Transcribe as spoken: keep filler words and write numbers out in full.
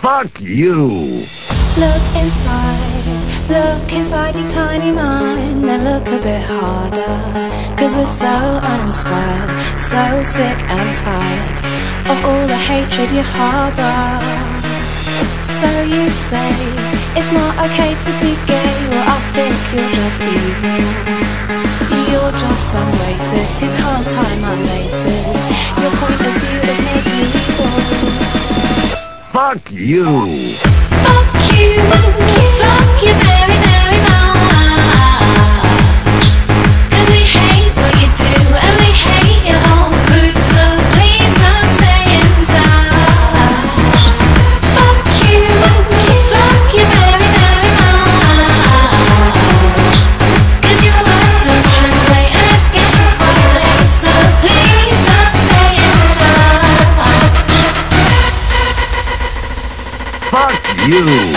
Fuck you! Look inside, look inside your tiny mind, then look a bit harder. Cause we're so uninspired, so sick and tired of all the hatred you harbour. So you say, it's not okay to be gay. Well, I think you're just evil. You're just some racist who can't tie my laces. Your point of view is medieval. Fuck you! Fuck you, fuck you very, very much. Cause we hate what you do and we hate your whole group. So please don't stay in touch. Fuck you, fuck you very, very much. Cause your words don't translate and it's getting quite late. So please don't stay in touch. Fuck you!